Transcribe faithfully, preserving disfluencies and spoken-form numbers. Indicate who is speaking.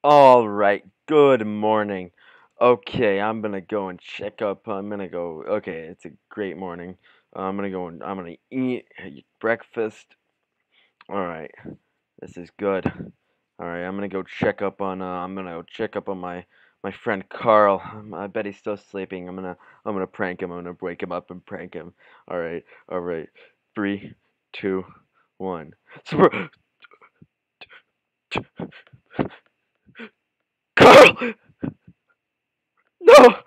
Speaker 1: All right, good morning. Okay, I'm gonna go and check up. I'm gonna go. Okay, it's a great morning. I'm gonna go and I'm gonna eat, eat breakfast. All right, this is good. All right, I'm gonna go check up on. Uh, I'm gonna go check up on my my friend Carl. Um, I bet he's still sleeping. I'm gonna I'm gonna prank him. I'm gonna wake him up and prank him. All right, all right. Three, two, one. Super Carl. No.